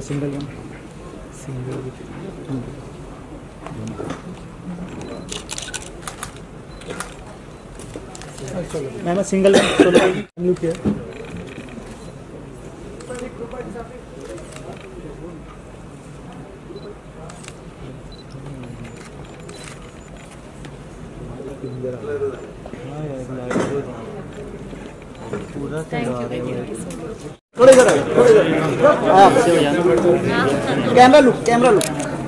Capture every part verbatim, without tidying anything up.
Single one single ma'am single one look here पूरा थोड़े इधर थोड़े इधर कैमरा लुक कैमरा लुक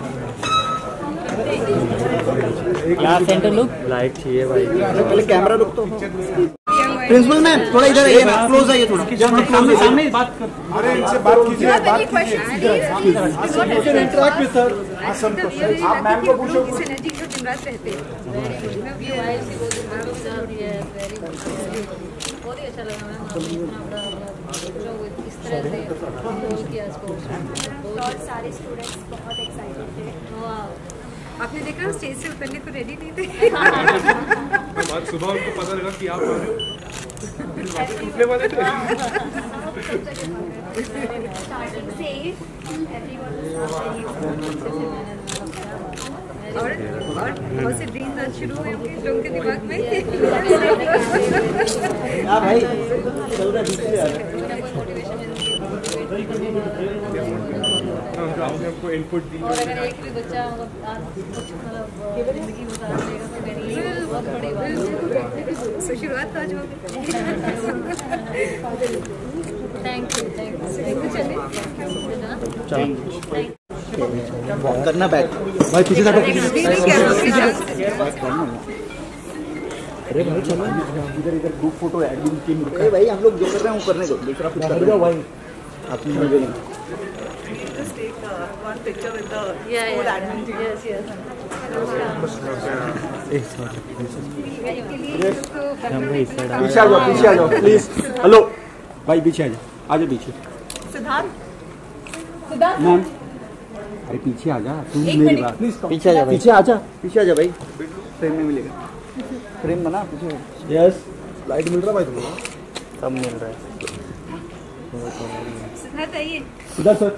यहाँ सेंटर लुक लाइट चाहिए भाई पहले कैमरा लुक तो प्रिंसिपल मैम थोड़ा इधर आइए ना क्लोज आइए थोड़ा सामने सामने बात कर अरे इनसे बात कीजिए बात कीजिए इंटरेक्ट विद सर आप मैम को पूछो इस एनर्जी के दिन रात रहते हैं बहुत ही अच्छा लगा मैम जो इस तरह से किया इसको और सारे स्टूडेंट्स बहुत एक्साइटेड थे। आपने देखा स्टेज से उतरने को रेडी नहीं थे। आज सुबह उनको पता लगा कि आप टूटने वाले थे। और और बहुत से ड्रीम्स आज शुरू हुए होंगे जो उनके दिमाग में हां भाई चल रहा है हमको इनपुट दी और अगर एक भी बच्चा मतलब जिंदगी बता देगा तो मेरी बहुत बड़ी बात है। शुरुआत तो आज हो गई। थैंक यू थैंक यू चलिए वॉक करना बैठ भाई पीछे से अरे भाई चलो इधर इधर ग्रुप फोटो एडमिन टीम रुका है भाई हम लोग जो कर रहे हैं वो करने दो दूसरा कुछ कर दो भाई आप नहीं बोलेंगे Just take uh, one picture with the Yeah, whole yeah. admin team. Yes, yes. पीछे आ जाओ पीछे आ जाओ प्लीज हेलो भाई पीछे आ जाओ आ जाओ पीछे Siddharth, मैम अरे पीछे आ जा तू मेरी बात पीछे आ जा पीछे आ जा पीछे आ जा भाई फ्रेम में मिलेगा फ्रेम बना पीछे यस लाइट मिल रहा भाई तुमको सब मिल रहा है सिद्धार्थ आइए इधर सर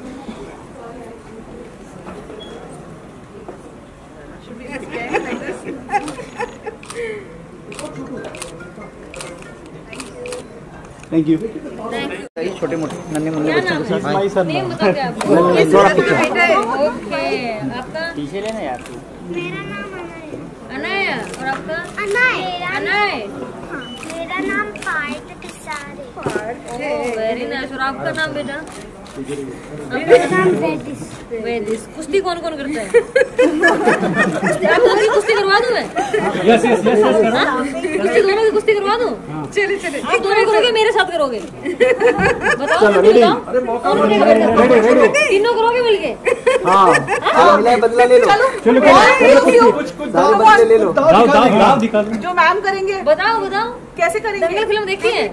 थैंक यू छोटे मोटे नन्हे मुन्ने बच्चों के साथ भाई सर नेम बता क्या आपको थोड़ा पीछे ओके आपका पीछे लेना यार तू मेरा नाम अनय और आपका अनय अनय मेरा नाम पार्थ किसारे वेरी नाइस और आपका नाम बेटा मेरा नाम वेदिस वेदिस कुश्ती कौन कौन करता है आप दोनों की कुश्ती करवा दूं मैं यस यस यस कुश्ती दोनों की कुश्ती करवा दूं चले चले आप दोनों करोगे मेरे साथ करोगे बताओ चलो रेडी अरे मौका रेडी रेडी तीनों करोगे मिलके हां चलो मिला है बदला ले लो चलो कुछ कुछ सारे बदले ले लो दाव दाव दाव दिखा दो जो मैम करेंगे बताओ बताओ कैसे करेंगे? दंगल फिल्म देखी है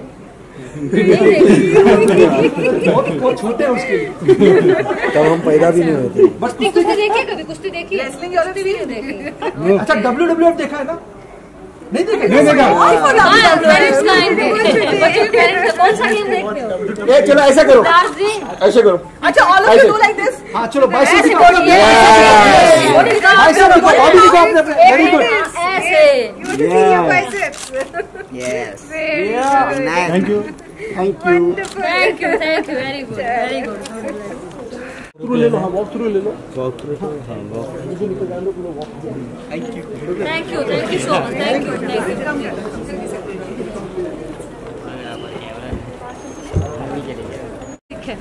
बहुत छोटे हैं उसके लिए तब हम पैदा भी नहीं होते कुश्ती कुश्ती देखी है कभी कुश्ती देखी है Wrestling और कुश्ती भी नहीं देखी अच्छा डब्ल्यू डब्ल्यू एफ देखा है ना नहीं देखा नहीं देखा हाँ पेरेंट्स का आएंगे बच्चे के पेरेंट्स का कौन सा गेम देखते हो ए चलो ऐसा करो दास जी ऐसे करो अच्छा all of you do like this हाँ चलो बाइसेप ऐसे दिखाओ करो, ये Body दिखाओ, बाइसेप दिखाओ बॉडी दिखाओ अपने अपने वेरी गुड ऐसे you want to see your biceps yes very thank you thank you thank you thank you very good very good through ले लो हाँ वॉक थ्रू ले लो वॉक थ्रू हां walk thank you thank you thank you so much thank you thank you ठीक है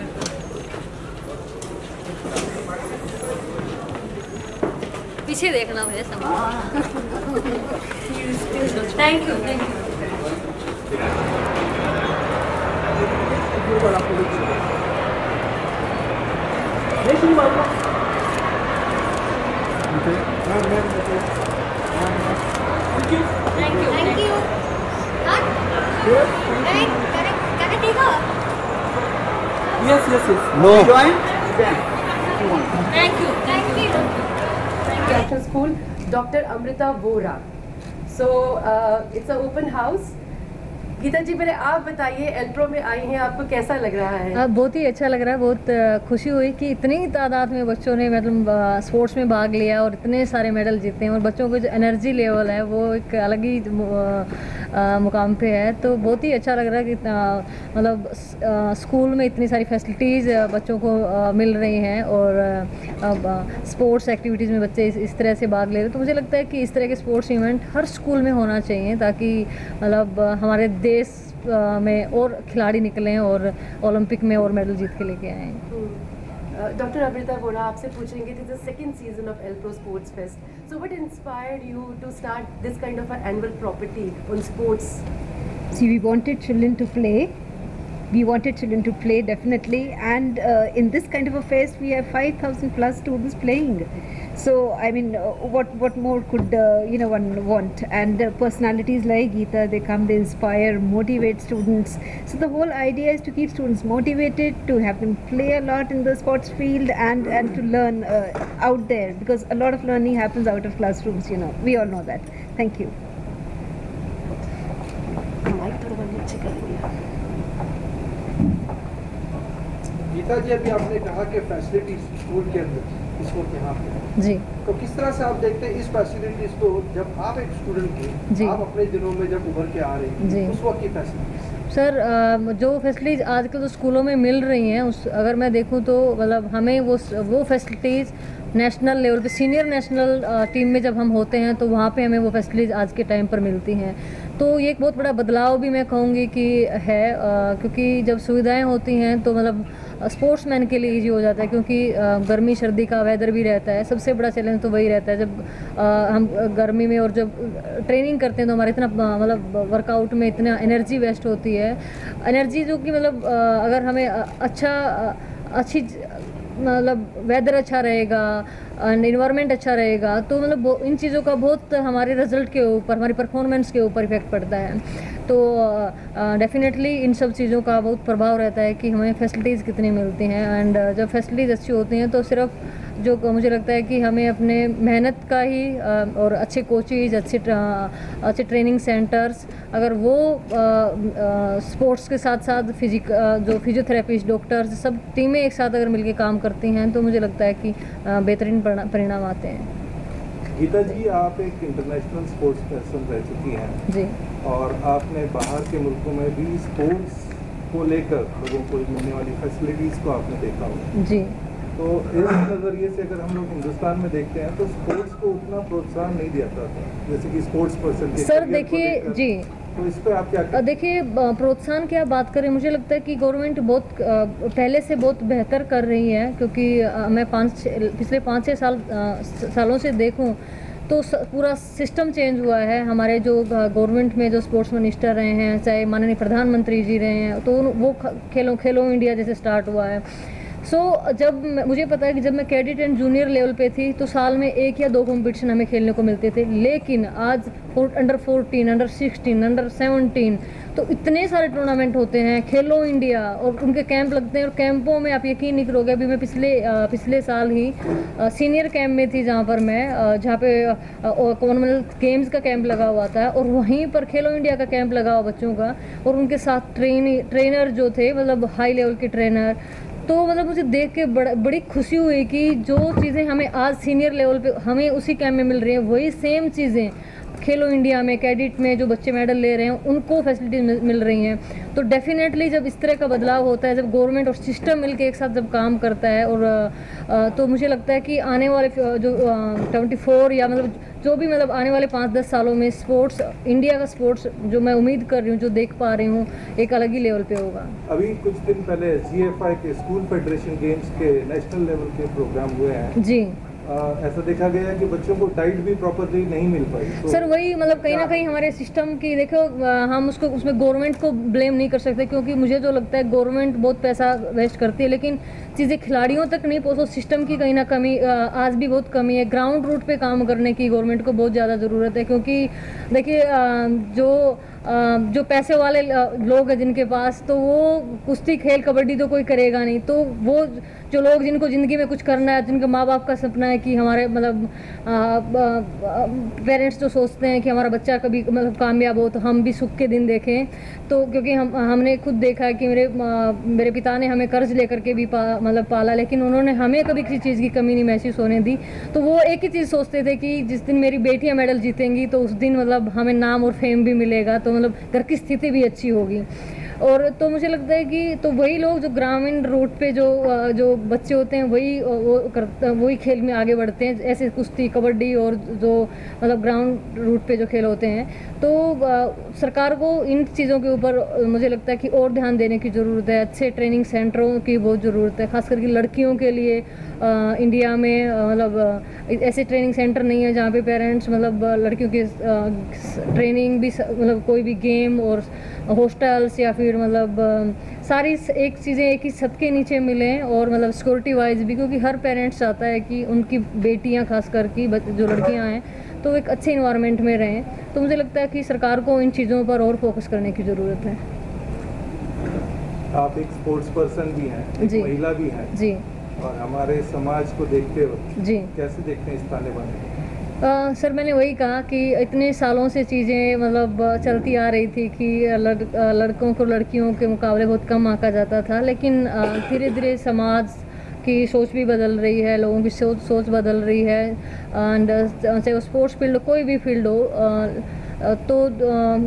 पीछे देखना मुझे समझ thank you thank you thank you thank you correct yes yes yes no join thank you thank you Doctor School, Doctor Amrita Vora. So uh, it's an open house. Geeta ji पहले आप बताइए, एल्प्रो में आई हैं, आपको कैसा लग रहा है? अब बहुत ही अच्छा लग रहा है, बहुत अ, खुशी हुई कि इतनी तादाद में बच्चों ने मतलब अ, स्पोर्ट्स में भाग लिया और इतने सारे मेडल जीते हैं और बच्चों को जो एनर्जी लेवल है वो एक अलग ही अ, अ, मुकाम पे है। तो बहुत ही अच्छा लग रहा है कि अ, मतलब अ, स्कूल में इतनी सारी फैसिलिटीज़ बच्चों को अ, मिल रही हैं और अ, अब स्पोर्ट्स एक्टिविटीज़ में बच्चे इस, इस तरह से भाग ले रहे हैं। तो मुझे लगता है कि इस तरह के स्पोर्ट्स इवेंट हर स्कूल में होना चाहिए ताकि मतलब अ, हमारे देश अ, में और खिलाड़ी निकलें और ओलंपिक में और मेडल जीत के लेके आएँ। डॉक्टर अमृता बोरा, आपसे पूछेंगे, this is second season of Elpro sports fest, so what inspired you to start this kind of an annual property on sports? See, we wanted children to play. We wanted children to play definitely, and uh, in this kind of a fest, we have five thousand plus students playing. So, I mean, uh, what what more could uh, you know one want? And uh, personalities like Geeta, they come, they inspire, motivate students. So the whole idea is to keep students motivated, to have them play a lot in the sports field, and and to learn uh, out there, because a lot of learning happens out of classrooms. You know, we all know that. Thank you. Geeta ji, अभी आपने कहा कि facilities school के अंदर इस वक्त यहाँ पे जी, तो किस तरह से आप देखते हैं इस फैसिलिटीज को, जब आप एक स्टूडेंट थे, आप अपने दिनों में जब उभर के आ रही जी, हैं उस वक्त की फैसिलिटीज? सर अ, जो फैसिलिटीज़ आजकल तो स्कूलों में मिल रही हैं उस अगर मैं देखूं तो मतलब हमें वो वो फैसिलिटीज़ नेशनल लेवल पे सीनियर नेशनल टीम में जब हम होते हैं तो वहाँ पे हमें वो फैसिलिटीज़ आज के टाइम पर मिलती हैं। तो ये एक बहुत बड़ा बदलाव भी मैं कहूँगी कि है, आ, क्योंकि जब सुविधाएं होती हैं तो मतलब स्पोर्ट्समैन के लिए इजी हो जाता है, क्योंकि आ, गर्मी सर्दी का वेदर भी रहता है। सबसे बड़ा चैलेंज तो वही रहता है जब आ, हम गर्मी में और जब ट्रेनिंग करते हैं तो हमारे इतना मतलब वर्कआउट में इतना एनर्जी वेस्ट होती है, एनर्जी जो कि मतलब अगर हमें अच्छा अच्छी मतलब वेदर अच्छा रहेगा, इन्वायरमेंट अच्छा रहेगा तो मतलब इन चीज़ों का बहुत हमारे रिजल्ट के ऊपर, हमारी परफॉर्मेंस के ऊपर इफेक्ट पड़ता है। तो डेफिनेटली इन सब चीज़ों का बहुत प्रभाव रहता है कि हमें फैसिलिटीज़ कितनी मिलती हैं। एंड जब फैसिलिटीज़ अच्छी होती हैं तो सिर्फ जो मुझे लगता है कि हमें अपने मेहनत का ही और अच्छे कोचेज, अच्छे अच्छे ट्रेनिंग सेंटर्स, अगर वो स्पोर्ट्स के साथ साथ फिजिक जो फिजियोथेरेपिस्ट, डॉक्टर्स, सब टीमें एक साथ अगर मिलकर काम करती हैं तो मुझे लगता है कि बेहतरीन परिणाम आते हैं। गीता जी, आप एक इंटरनेशनल स्पोर्ट्स पर्सन रह चुकी हैं जी, और आपने बाहर के मुल्कों में भी स्पोर्ट्स को लेकर लोगों को मिलने वाली फैसिलिटीज़ को आपने देखा होगा जी। तो इस नज़रिए से अगर हम लोग हिंदुस्तान में देखते हैं तो स्पोर्ट्स को उतना प्रोत्साहन नहीं दिया जाता जैसे कि स्पोर्ट्स पर्सन। सर देखिए जी, तो इस पर आप क्या? देखिए प्रोत्साहन की आप बात करें, मुझे लगता है कि गवर्नमेंट बहुत पहले से बहुत बेहतर कर रही है, क्योंकि मैं पाँच पिछले पाँच छः साल सालों से देखूं तो पूरा सिस्टम चेंज हुआ है। हमारे जो गवर्नमेंट में जो स्पोर्ट्स मिनिस्टर रहे हैं, चाहे माननीय प्रधानमंत्री जी रहे हैं, तो वो खेलो खेलो इंडिया जैसे स्टार्ट हुआ है। सो so, जब मुझे पता है कि जब मैं कैडेट एंड जूनियर लेवल पे थी तो साल में एक या दो कंपटीशन हमें खेलने को मिलते थे, लेकिन आज under fourteen, under sixteen, under seventeen, तो इतने सारे टूर्नामेंट होते हैं, खेलो इंडिया, और उनके कैंप लगते हैं। और कैंपों में आप यकीन नहीं करोगे, अभी मैं पिछले पिछले साल ही सीनियर कैंप में थी जहाँ पर मैं जहाँ पे कॉमनवेल्थ गेम्स का कैंप लगा हुआ था, और वहीं पर खेलो इंडिया का कैंप लगा हुआ बच्चों का, और उनके साथ ट्रेन ट्रेनर जो थे मतलब हाई लेवल के ट्रेनर। तो मतलब मुझे देख के बड़ा बड़ी खुशी हुई कि जो चीज़ें हमें आज सीनियर लेवल पे हमें उसी कैंप में मिल रही हैं, वही सेम चीज़ें खेलो इंडिया में कैडेट में जो बच्चे मेडल ले रहे हैं उनको फैसिलिटीज मिल रही हैं। तो डेफिनेटली जब इस तरह का बदलाव होता है, जब गवर्नमेंट और सिस्टम मिलकर एक साथ जब काम करता है, और तो मुझे लगता है कि आने वाले जो ट्वेंटी फोर या मतलब जो भी मतलब आने वाले पाँच दस सालों में स्पोर्ट्स, इंडिया का स्पोर्ट्स जो मैं उम्मीद कर रही हूँ, जो देख पा रही हूँ, एक अलग ही लेवल पे होगा। अभी कुछ दिन पहले जी एफ आई के स्कूल फेडरेशन गेम्स के नेशनल लेवल के प्रोग्राम हुए हैं जी। आ, ऐसा देखा गया है कि बच्चों को डाइट भी प्रॉपरली नहीं मिल पाई। तो सर वही मतलब कहीं ना कहीं हमारे सिस्टम की देखो, हम उसको उसमें गवर्नमेंट को ब्लेम नहीं कर सकते, क्योंकि मुझे जो लगता है गवर्नमेंट बहुत पैसा वेस्ट करती है, लेकिन चीज़ें खिलाड़ियों तक नहीं पहुँचो। सिस्टम की कहीं ना कमी आज भी बहुत कमी है। ग्राउंड रूट पे काम करने की गवर्नमेंट को बहुत ज़्यादा ज़रूरत है, क्योंकि देखिए जो जो पैसे वाले लोग हैं जिनके पास, तो वो कुश्ती खेल कबड्डी तो कोई करेगा नहीं। तो वो जो लोग जिनको ज़िंदगी में कुछ करना है, जिनके माँ बाप का सपना है कि हमारे मतलब पेरेंट्स जो सोचते हैं कि हमारा बच्चा कभी मतलब कामयाब हो तो हम भी सुख के दिन देखें, तो क्योंकि हम हमने खुद देखा है कि मेरे आ, मेरे पिता ने हमें कर्ज लेकर के भी पा, मतलब पाला, लेकिन उन्होंने हमें कभी किसी चीज़ की कमी नहीं महसूस होने दी। तो वो एक ही चीज़ सोचते थे कि जिस दिन मेरी बेटियां मेडल जीतेंगी तो उस दिन मतलब हमें नाम और फेम भी मिलेगा, तो मतलब घर की स्थिति भी अच्छी होगी। और तो मुझे लगता है कि तो वही लोग जो ग्रामीण रूट पे जो जो बच्चे होते हैं वही वो कर वही खेल में आगे बढ़ते हैं, ऐसे कुश्ती कबड्डी और जो मतलब ग्राउंड रूट पे जो खेल होते हैं। तो सरकार को इन चीज़ों के ऊपर मुझे लगता है कि और ध्यान देने की ज़रूरत है। अच्छे ट्रेनिंग सेंटरों की बहुत ज़रूरत है, खास करके लड़कियों के लिए। आ, इंडिया में मतलब ऐसे ट्रेनिंग सेंटर नहीं है जहाँ पे पेरेंट्स मतलब लड़कियों की ट्रेनिंग भी मतलब कोई भी गेम और हॉस्टल्स या फिर मतलब सारी एक चीज़ें एक ही छत के नीचे मिलें, और मतलब सिक्योरिटी वाइज भी, क्योंकि हर पेरेंट्स चाहता है कि उनकी बेटियां खास करके जो लड़कियां हैं तो एक अच्छे इन्वायरमेंट में रहें। तो मुझे लगता है कि सरकार को इन चीज़ों पर और फोकस करने की ज़रूरत है। आप एक स्पोर्ट्स पर्सन भी हैं, एक महिला भी हैं जी, और हमारे समाज को देखते हुए जी कैसे देखते हैं इस ताने बाने? आ, सर मैंने वही कहा कि इतने सालों से चीज़ें मतलब चलती आ रही थी कि लड़, लड़कों को लड़कियों के मुकाबले बहुत कम आंका जाता था, लेकिन धीरे धीरे समाज की सोच भी बदल रही है, लोगों की सोच सोच बदल रही है। एंड चाहे वो स्पोर्ट्स फील्ड कोई भी फील्ड हो, आ, तो आ,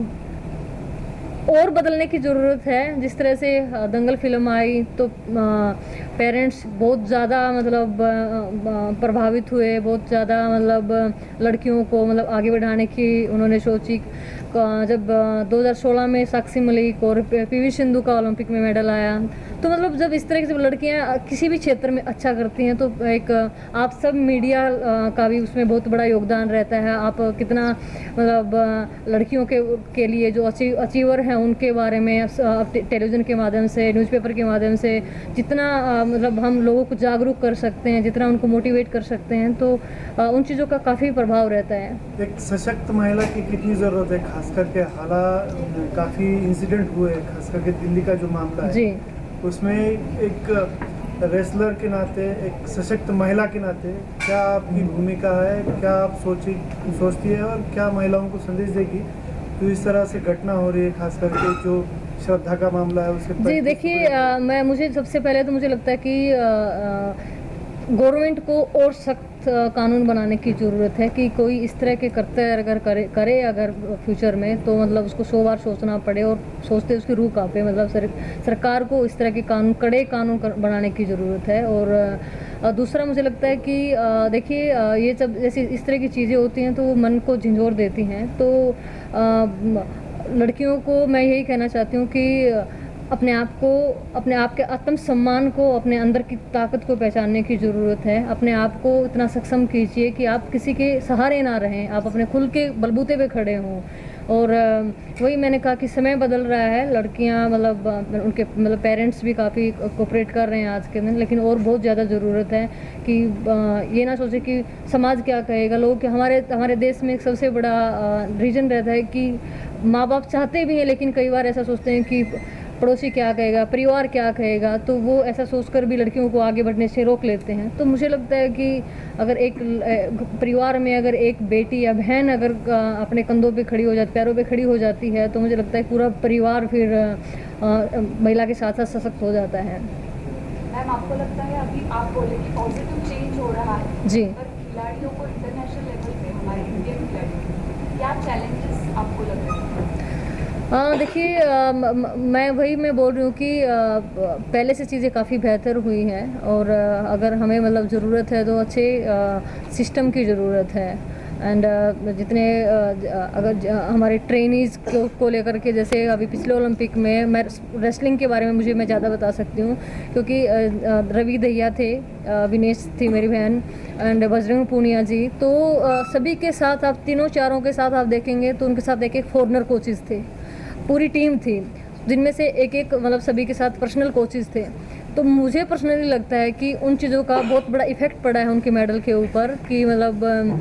और बदलने की ज़रूरत है। जिस तरह से दंगल फिल्म आई तो पेरेंट्स बहुत ज़्यादा मतलब प्रभावित हुए, बहुत ज़्यादा मतलब लड़कियों को मतलब आगे बढ़ाने की उन्होंने सोची। जब दो हज़ार सोलह में साक्षी मलिक और पीवी सिंधु का ओलंपिक में मेडल आया, तो मतलब जब इस तरह की जब लड़कियां किसी भी क्षेत्र में अच्छा करती हैं तो एक आप सब मीडिया का भी उसमें बहुत बड़ा योगदान रहता है। आप कितना मतलब लड़कियों के के लिए जो अचीव अचीवर हैं उनके बारे में टेलीविज़न के माध्यम से, न्यूज़पेपर के माध्यम से जितना मतलब हम लोगों को जागरूक कर सकते हैं, जितना उनको मोटिवेट कर सकते हैं, तो उन चीज़ों का काफ़ी प्रभाव रहता है। एक सशक्त महिला की कितनी ज़रूरत है, खास करके हालात काफ़ी इंसिडेंट हुए, खास करके दिल्ली का जो मामला है जी, उसमें एक रेसलर के नाते, एक सशक्त महिला के नाते क्या आपकी भूमिका है, क्या आप सोची सोचती है और क्या महिलाओं को संदेश देगी तो इस तरह से घटना हो रही है, खास करके जो श्रद्धा का मामला है उसके? जी देखिए, मैं मुझे सबसे पहले तो मुझे लगता है कि गवर्नमेंट को और सख्त कानून बनाने की ज़रूरत है कि कोई इस तरह के करते अगर करे करे अगर फ्यूचर में, तो मतलब उसको सौ बार सोचना पड़े और सोचते उसकी रूह कांपे। मतलब सर, सरकार को इस तरह के कानून कड़े कानून बनाने की ज़रूरत है। और दूसरा मुझे लगता है कि देखिए ये जब जैसे इस तरह की चीज़ें होती हैं तो वो मन को झंझोर देती हैं। तो लड़कियों को मैं यही कहना चाहती हूँ कि अपने आप को, अपने आप के आत्मसम्मान को, अपने अंदर की ताकत को पहचानने की ज़रूरत है। अपने आप को इतना सक्षम कीजिए कि आप किसी के सहारे ना रहें, आप अपने खुद के बलबूते पे खड़े हों। और वही मैंने कहा कि समय बदल रहा है, लड़कियां मतलब उनके मतलब पेरेंट्स भी काफ़ी कोऑपरेट कर रहे हैं आज के दिन, लेकिन और बहुत ज़्यादा ज़रूरत है कि ये ना सोचे कि समाज क्या कहेगा, लोग कि हमारे हमारे देश में एक सबसे बड़ा रीज़न रहता है कि माँ बाप चाहते भी हैं लेकिन कई बार ऐसा सोचते हैं कि पड़ोसी क्या कहेगा, परिवार क्या कहेगा, तो वो ऐसा सोचकर भी लड़कियों को आगे बढ़ने से रोक लेते हैं। तो मुझे लगता है कि अगर एक परिवार में अगर एक बेटी या बहन अगर अपने कंधों पे खड़ी हो जाती, पैरों पे खड़ी हो जाती है, तो मुझे लगता है पूरा परिवार फिर महिला के साथ साथ सशक्त हो जाता है। मैम आपको लगता है अभी आप बोले कि पॉजिटिव चेंज हो रहा है जी, पर खिलाड़ियों को इंटरनेशनल लेवल पे हमारे इंडियन खिलाड़ियों क्या चैलेंजेस आपको लग रहे हैं? हाँ देखिए, मैं वही मैं बोल रही हूँ कि आ, पहले से चीज़ें काफ़ी बेहतर हुई हैं, और आ, अगर हमें मतलब ज़रूरत है तो अच्छे आ, सिस्टम की ज़रूरत है। एंड जितने अगर हमारे ट्रेनीज़ को, को लेकर के, जैसे अभी पिछले ओलंपिक में मैं रेसलिंग के बारे में मुझे मैं ज़्यादा बता सकती हूँ क्योंकि रवि दहिया थे, विनेश थी मेरी बहन, एंड बजरंग पूनिया जी, तो सभी के साथ आप तीनों चारों के साथ आप देखेंगे तो उनके साथ एक एक फॉरनर कोचेज़ थे, पूरी टीम थी जिनमें से एक एक मतलब सभी के साथ पर्सनल कोचेज़ थे। तो मुझे पर्सनली लगता है कि उन चीज़ों का बहुत बड़ा इफ़ेक्ट पड़ा है उनके मेडल के ऊपर कि मतलब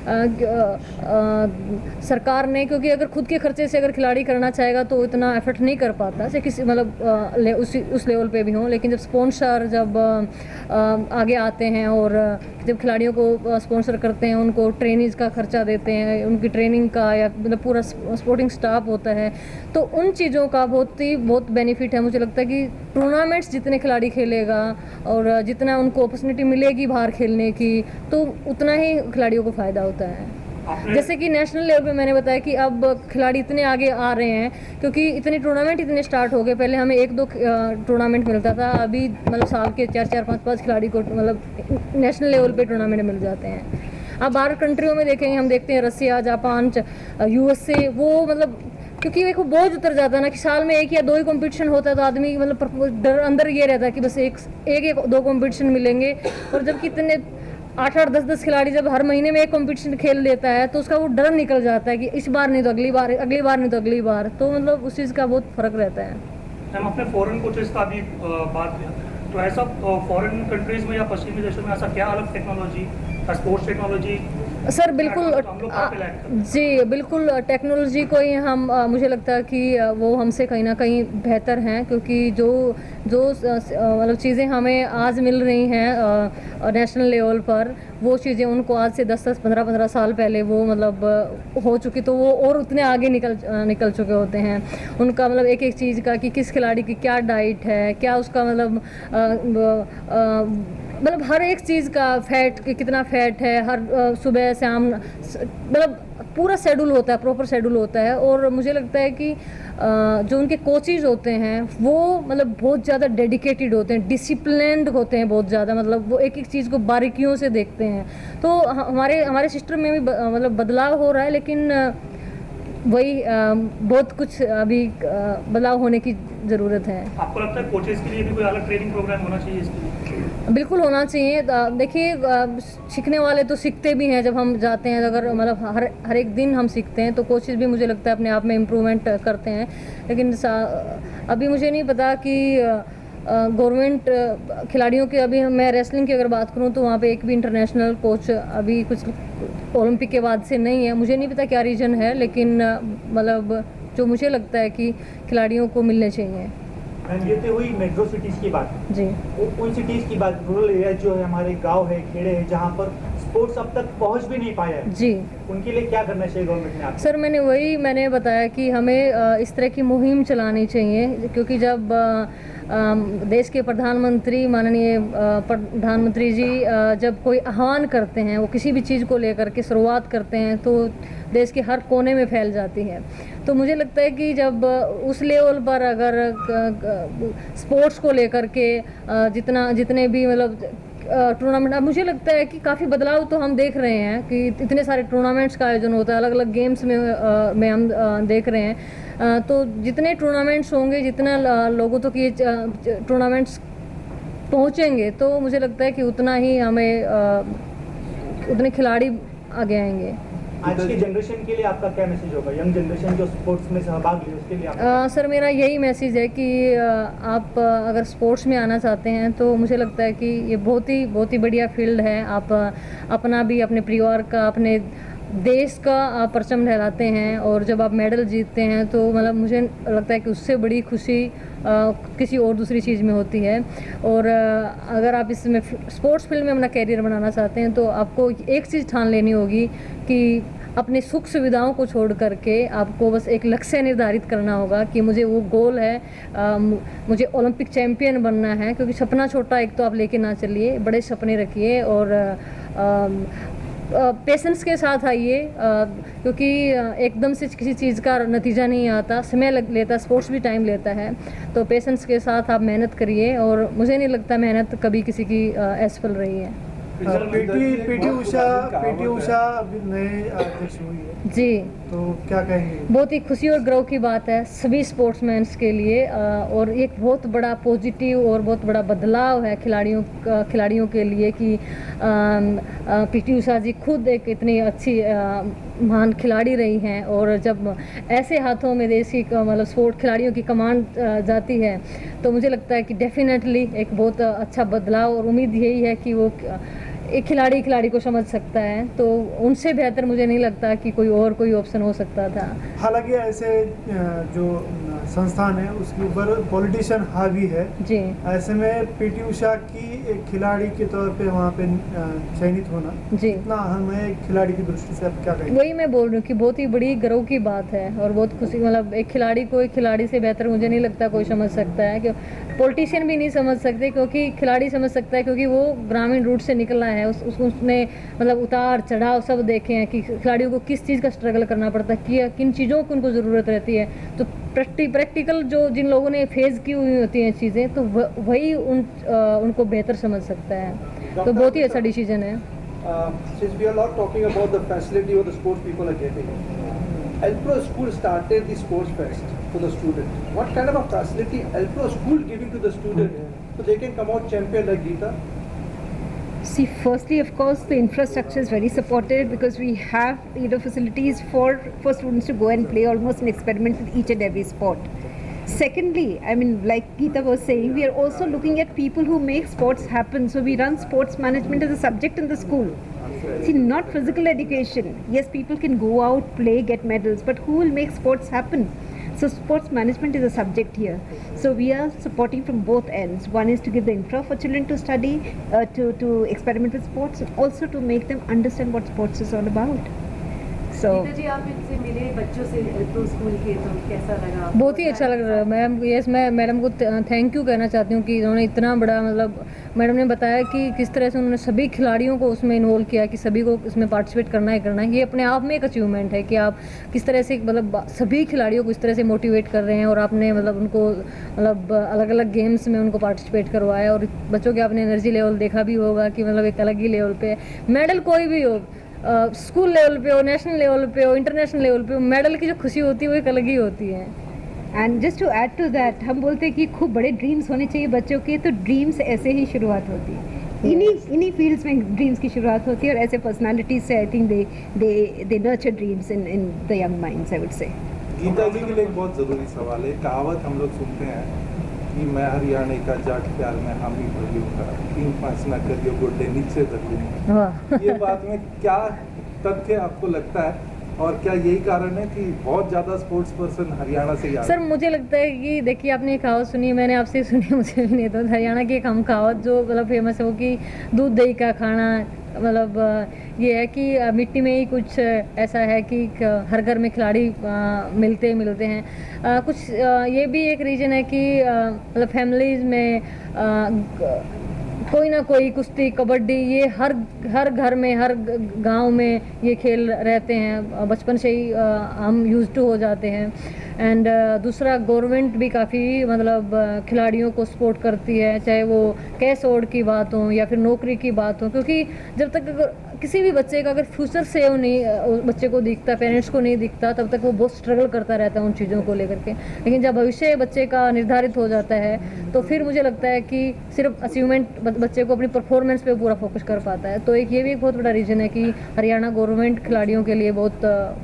सरकार ने, क्योंकि अगर खुद के खर्चे से अगर खिलाड़ी करना चाहेगा तो इतना एफर्ट नहीं कर पाता से किसी मतलब ले, उसी उस लेवल पे भी हों। लेकिन जब स्पॉन्सर जब आ, आगे आते हैं और जब खिलाड़ियों को स्पॉन्सर करते हैं, उनको ट्रेनिंग का खर्चा देते हैं, उनकी ट्रेनिंग का या मतलब पूरा स्पोर्टिंग स्टाफ होता है, तो उन चीज़ों का बहुत ही बहुत बेनिफिट है। मुझे लगता है कि टूर्नामेंट्स जितने खिलाड़ी खेलेगा और जितना उनको अपॉर्चुनिटी मिलेगी बाहर खेलने की, तो उतना ही खिलाड़ियों को फ़ायदा होता है। जैसे कि नेशनल लेवल पे मैंने बताया कि अब खिलाड़ी इतने आगे आ रहे हैं क्योंकि इतने टूर्नामेंट इतने स्टार्ट हो गए। पहले हमें एक दो टूर्नामेंट मिलता था, अभी मतलब साल के चार चार पाँच पाँच खिलाड़ी को मतलब नेशनल लेवल पे टूर्नामेंट मिल जाते हैं। अब बाहर कंट्रियों में देखेंगे, हम देखते हैं रसिया, जापान, यूएसए, वो मतलब क्योंकि देखो बोझ उतर जाता है ना कि साल में एक या दो ही कंपटीशन होता है, तो आदमी मतलब डर अंदर ये रहता है कि बस एक एक, एक दो कंपटीशन मिलेंगे। और जब कितने आठ आठ दस दस खिलाड़ी जब हर महीने में एक कंपटीशन खेल लेता है तो उसका वो डर निकल जाता है कि इस बार नहीं तो अगली बार, अगली बार नहीं तो अगली बार, तो मतलब उस चीज़ का बहुत फर्क रहता है। हम अपने फॉरेन कोचेस का भी बात किया, तो ऐसा फॉरेन कंट्रीज में या पश्चिमी देशों में ऐसा क्या अलग टेक्नोलॉजी, स्पोर्ट्स टेक्नोलॉजी? सर बिल्कुल जी बिल्कुल, टेक्नोलॉजी को ही हम आ, मुझे लगता है कि वो हमसे कहीं ना कहीं बेहतर हैं, क्योंकि जो जो मतलब चीज़ें हमें आज मिल रही हैं नेशनल लेवल पर, वो चीज़ें उनको आज से दस दस पंद्रह पंद्रह साल पहले वो मतलब हो चुकी, तो वो और उतने आगे निकल निकल चुके होते हैं। उनका मतलब एक एक चीज़ का कि किस खिलाड़ी की क्या डाइट है, क्या उसका मतलब मतलब हर एक चीज़ का फैट कि कितना फैट है, हर सुबह शाम मतलब पूरा शेड्यूल होता है, प्रॉपर शेड्यूल होता है। और मुझे लगता है कि जो उनके कोचेज होते हैं वो मतलब बहुत ज़्यादा डेडिकेटेड होते हैं, डिसिप्लिन्ड होते हैं बहुत ज़्यादा, मतलब वो एक एक चीज़ को बारीकियों से देखते हैं। तो हमारे हमारे सिस्टम में भी मतलब बदलाव हो रहा है, लेकिन वही बहुत कुछ अभी बदलाव होने की ज़रूरत है। आपको लगता है कोचेस के लिए भी कोई अलग ट्रेनिंग प्रोग्राम होना चाहिए इसके लिए? बिल्कुल होना चाहिए। देखिए सीखने वाले तो सीखते भी हैं, जब हम जाते हैं अगर मतलब हर हर एक दिन हम सीखते हैं, तो कोचेस भी मुझे लगता है अपने आप में इम्प्रूवमेंट करते हैं। लेकिन अभी मुझे नहीं पता कि गवर्नमेंट खिलाड़ियों के, अभी मैं रेसलिंग की अगर बात करूं तो वहाँ पे एक भी इंटरनेशनल कोच अभी कुछ ओलंपिक के बाद से नहीं है। मुझे नहीं पता क्या रीज़न है, लेकिन मतलब जो मुझे लगता है कि खिलाड़ियों को मिलने चाहिए। ये तो हुई मेट्रो सिटीज़ की बात जी, उन सिटीज़ की बात, रूरल एरिया जो है हमारे गांव है, खेड़े हैं, जहां पर स्पोर्ट्स अब तक पहुंच भी नहीं पाया है जी, उनके लिए क्या करना चाहिए गवर्नमेंट ने? आप सर मैंने वही मैंने बताया कि हमें इस तरह की मुहिम चलानी चाहिए, क्योंकि जब देश के प्रधानमंत्री माननीय प्रधानमंत्री जी जब कोई आह्वान करते हैं, वो किसी भी चीज़ को लेकर के शुरुआत करते हैं, तो देश के हर कोने में फैल जाती है। तो मुझे लगता है कि जब उस लेवल पर अगर स्पोर्ट्स को लेकर के जितना जितने भी मतलब टूर्नामेंट, अब मुझे लगता है कि काफ़ी बदलाव तो हम देख रहे हैं कि इतने सारे टूर्नामेंट्स का आयोजन होता है, अलग अलग गेम्स में आ, में हम आ, देख रहे हैं। आ, तो जितने टूर्नामेंट्स होंगे, जितना लोगों तक ये टूर्नामेंट्स पहुंचेंगे, तो मुझे लगता है कि उतना ही हमें आ, उतने खिलाड़ी आगे आएंगे। आज की जनरेशन के लिए आपका क्या मैसेज होगा, यंग जनरेशन जो स्पोर्ट्स में सहभाग ले उसके लिए आ, सर मेरा यही मैसेज है कि आप अगर स्पोर्ट्स में आना चाहते हैं तो मुझे लगता है कि ये बहुत ही बहुत ही बढ़िया फील्ड है। आप अपना भी, अपने परिवार का, अपने देश का आप परचम लहराते हैं, और जब आप मेडल जीतते हैं तो मतलब मुझे लगता है कि उससे बड़ी खुशी आ, किसी और दूसरी चीज़ में होती है। और आ, अगर आप इसमें स्पोर्ट्स फील्ड में अपना कैरियर बनाना चाहते हैं तो आपको एक चीज़ ठान लेनी होगी कि अपनी सुख सुविधाओं को छोड़ करके आपको बस एक लक्ष्य निर्धारित करना होगा कि मुझे वो गोल है, आ, मुझे ओलंपिक चैम्पियन बनना है। क्योंकि सपना छोटा एक तो आप लेके ना चलिए, बड़े सपने रखिए और आ, पेशेंस के साथ आइए, क्योंकि एकदम से किसी चीज़ का नतीजा नहीं आता, समय लग लेता, स्पोर्ट्स भी टाइम लेता है। तो पेशेंस के साथ आप मेहनत करिए, और मुझे नहीं लगता मेहनत कभी किसी की असफल रही है। पीटी पीटी उषा पीटी उषा अभी नए अध्यक्ष हुई है जी, तो क्या कहेंगे? बहुत ही खुशी और गर्व की बात है सभी स्पोर्ट्समैन्स के लिए, और एक बहुत बड़ा पॉजिटिव और बहुत बड़ा बदलाव है खिलाड़ियों खिलाड़ियों के लिए कि पीटी उषा जी खुद एक इतनी अच्छी महान खिलाड़ी रही हैं, और जब ऐसे हाथों में देश की मतलब स्पोर्ट खिलाड़ियों की कमांड जाती है तो मुझे लगता है कि डेफिनेटली एक बहुत अच्छा बदलाव, और उम्मीद यही है कि वो एक खिलाड़ी खिलाड़ी को समझ सकता है, तो उनसे बेहतर मुझे नहीं लगता कि कोई और कोई ऑप्शन हो सकता था। हालांकि ऐसे जो संस्थान है उसके ऊपर पॉलिटिशियन हावी है जी, ऐसे में पीटी उषा की एक खिलाड़ी के तौर पे वहाँ पे चयनित होना जी इतना अहम है खिलाड़ी की दृष्टि से, आप क्या कहेंगे? वही मैं बोल रही हूँ कि बहुत ही बड़ी गर्व की बात है और बहुत खुशी, मतलब एक खिलाड़ी को एक खिलाड़ी से बेहतर मुझे नहीं लगता कोई समझ सकता है, क्यों पॉलिटिशियन भी नहीं समझ सकते, क्योंकि खिलाड़ी समझ सकता है क्योंकि वो ग्रामीण रूट से निकला है, उस, उस उसने मतलब उतार चढ़ाव सब देखे हैं कि खिलाड़ियों को किस चीज़ का स्ट्रगल करना पड़ता है, कि किन चीज़ों की उनको ज़रूरत रहती है। तो प्रैक्टि प्रैक्टिकल जो जिन लोगों ने फेस की हुई होती हैं चीज़ें, तो वही उन आ, उनको बेहतर समझ सकता है। तो बहुत ही अच्छा डिसीजन है। Since we are not talking about the facility or the sports people are getting, Alpro School started the sports fest for the student. What kind of a facility Alpro School giving to the student so they can come out champion like Geeta? See, firstly, of course, the infrastructure is very supported because we have, you know, facilities for for students to go and play almost an experiment with each and every sport. Secondly, I mean, like Geeta was saying, we are also looking at people who make sports happen. So we run sports management as a subject in the school. See, not physical education. Yes, people can go out, play, get medals, but who will make sports happen? So sports management is a subject here. So we are supporting from both ends. One is to give the infra for children to study, uh, to, to experiment with sports, and also to make them understand what sports is all about. So, जी आप इनसे मिले बच्चों से एल्प्रो school के, तो कैसा लगा? बहुत ही अच्छा लग रहा है मैम। यस, मैं मैडम को थैंक यू कहना चाहती हूँ कि उन्होंने इतना बड़ा, मतलब मैडम ने बताया कि किस तरह से उन्होंने सभी खिलाड़ियों को उसमें इन्वॉल्व किया कि सभी को इसमें पार्टिसिपेट करना ही करना है। ये अपने आप में एक अचीवमेंट है कि आप किस तरह से मतलब सभी खिलाड़ियों को इस तरह से मोटिवेट कर रहे हैं और आपने मतलब उनको मतलब अलग अलग गेम्स में उनको पार्टिसिपेट करवाया और बच्चों के आपने एनर्जी लेवल देखा भी होगा कि मतलब एक अलग ही लेवल पे मेडल कोई भी हो, स्कूल लेवल पे हो, नेशनल लेवल पे हो, इंटरनेशनल लेवल पे हो, मेडल की जो खुशी होती है वो एक अलग ही होती है। And just to add to that, हम बोलते हैं कि खूब बड़े ड्रीम्स होने चाहिए बच्चों के, तो ड्रीम्स ऐसे ही शुरुआत होती है, इन्हीं इन्हीं फील्ड्स में ड्रीम्स की शुरुआत होती है और ऐसे पर्सनालिटीज से I think they they they nurture dreams in in the young minds, I would say. Geeta जी के लिए एक बहुत ज़रूरी सवाल है। कहावत हम लोग सुनते हैं कि मैं हरियाणा का जाट प्यार में हामी भरियूंगा, तीन पाँच ना करियो गोडे नीचे धरूंगा। ये बात में क्या तथ्य आपको लगता है और क्या यही कारण है कि बहुत ज़्यादा स्पोर्ट्स पर्सन हरियाणा से याद? सर मुझे लगता है कि देखिए आपने एक कहावत सुनी, मैंने आपसे सुनी, मुझे भी नहीं, तो हरियाणा की एक हम कहावत जो मतलब फेमस है वो कि दूध दही का खाना, मतलब ये है कि मिट्टी में ही कुछ ऐसा है कि हर घर में खिलाड़ी मिलते मिलते हैं। आ, कुछ आ, ये भी एक रीज़न है कि मतलब फैमिलीज़ में आ, कोई ना कोई कुश्ती, कबड्डी, ये हर हर घर में, हर गांव में ये खेल रहते हैं, बचपन से ही आ, हम यूज्ड टू हो जाते हैं। एंड दूसरा, गवर्नमेंट भी काफ़ी मतलब खिलाड़ियों को सपोर्ट करती है, चाहे वो कैश अवार्ड की बात हो या फिर नौकरी की बात हो, क्योंकि जब तक अगर किसी भी बच्चे का अगर फ्यूचर सेव नहीं बच्चे को दिखता, पेरेंट्स को नहीं दिखता, तब तक वो बहुत स्ट्रगल करता रहता है उन चीज़ों को लेकर के। लेकिन जब भविष्य बच्चे का निर्धारित हो जाता है तो फिर मुझे लगता है कि सिर्फ अचीवमेंट बच्चे को अपनी परफॉर्मेंस पे पूरा फोकस कर पाता है। तो एक ये भी एक बहुत बड़ा रीज़न है कि हरियाणा गवर्नमेंट खिलाड़ियों के लिए बहुत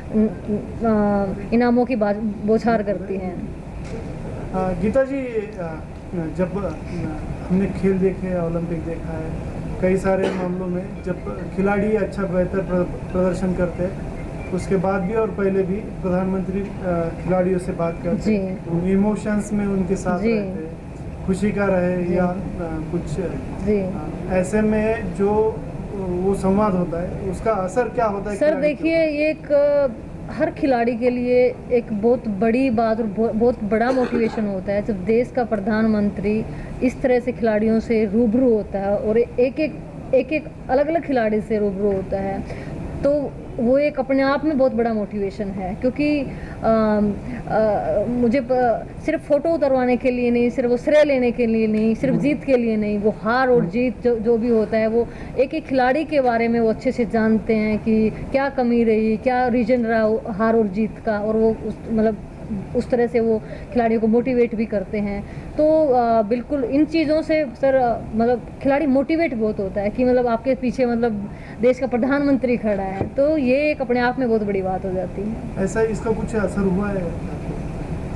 इनामों की बौछार करती हैं। गीता जी, जब हमने खेल देखे, ओलंपिक देखा है, कई सारे मामलों में जब खिलाड़ी अच्छा बेहतर प्रदर्शन करते हैं उसके बाद भी और पहले भी प्रधानमंत्री खिलाड़ियों से बात करते हैं, इमोशंस में उनके साथ रहते हैं, खुशी का रहे या कुछ ऐसे में जो वो संवाद होता है उसका असर क्या होता है? सर देखिए, ये एक हर खिलाड़ी के लिए एक बहुत बड़ी बात और बहुत बड़ा मोटिवेशन होता है जब देश का प्रधानमंत्री इस तरह से खिलाड़ियों से रूबरू होता है और एक एक एक एक अलग अलग खिलाड़ी से रूबरू होता है, तो वो एक अपने आप में बहुत बड़ा मोटिवेशन है। क्योंकि आ, आ, मुझे सिर्फ फ़ोटो उतरवाने के लिए नहीं, सिर्फ वो श्रेय लेने के लिए नहीं, सिर्फ जीत के लिए नहीं, वो हार और जीत जो जो भी होता है वो एक एक खिलाड़ी के बारे में वो अच्छे से जानते हैं कि क्या कमी रही, क्या रीजन रहा हार और जीत का, और वो मतलब उस तरह से वो खिलाड़ियों को मोटिवेट भी करते हैं। तो आ, बिल्कुल इन चीज़ों से सर मतलब खिलाड़ी मोटिवेट बहुत होता है कि मतलब आपके पीछे मतलब देश का प्रधानमंत्री खड़ा है, तो ये एक अपने आप में बहुत बड़ी बात हो जाती है। ऐसा इसका कुछ असर हुआ है?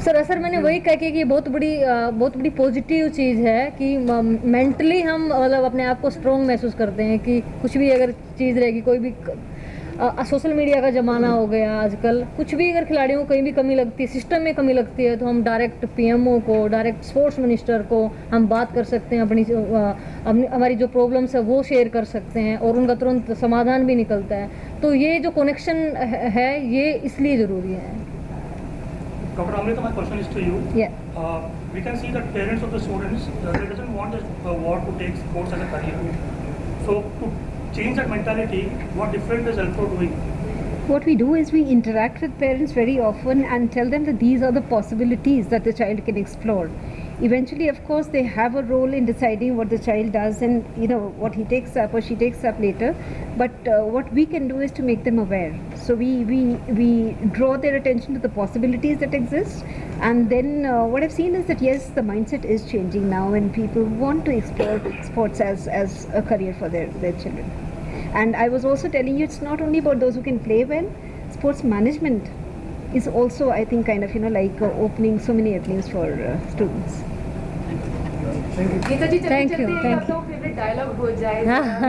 सर असर मैंने वही कहा कि ये बहुत बड़ी बहुत बड़ी पॉजिटिव चीज़ है कि मेंटली हम मतलब अपने आप को स्ट्रॉन्ग महसूस करते हैं कि कुछ भी अगर चीज़ रहेगी, कोई भी सोशल मीडिया का ज़माना हो गया आजकल, कुछ भी अगर खिलाड़ियों को कहीं भी कमी लगती है, सिस्टम में कमी लगती है, तो हम डायरेक्ट पीएमओ को, डायरेक्ट स्पोर्ट्स मिनिस्टर को हम बात कर सकते हैं, अपनी अपनी हमारी जो प्रॉब्लम्स है वो शेयर कर सकते हैं और उनका तुरंत समाधान भी निकलता है। तो ये जो कनेक्शन है ये इसलिए ज़रूरी है। Doctor Amrita, my question is to you. Yeah. Uh, we can see that parents of the students, uh, they doesn't want the uh, war to take sports as a career. So to change that mentality, what different is L P R O doing? What we do is we interact with parents very often and tell them that these are the possibilities that the child can explore. Eventually, of course, they have a role in deciding what the child does and, you know, what he takes up or she takes up later. But uh, what we can do is to make them aware. So we, we, we draw their attention to the possibilities that exist. And then uh, what I've seen is that, yes, the mindset is changing now and people want to explore sports as, as a career for their, their children. And I was also telling you, it's not only about those who can play well. Sports management is also, I think, kind of, you know, like uh, opening so many avenues for uh, students. Gita जी चलते Thank you, चलते thank आप लोग favourite dialogue हो जाए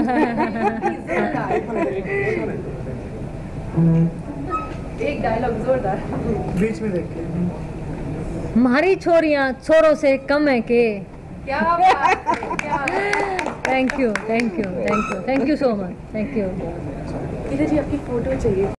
एक dialogue जोरदार बीच में देखिए। हमारी छोरियां छोरों से कम है के। क्या बात है, क्या thank you thank you thank you thank you so much, thank you. Geeta ji आपकी फोटो चाहिए।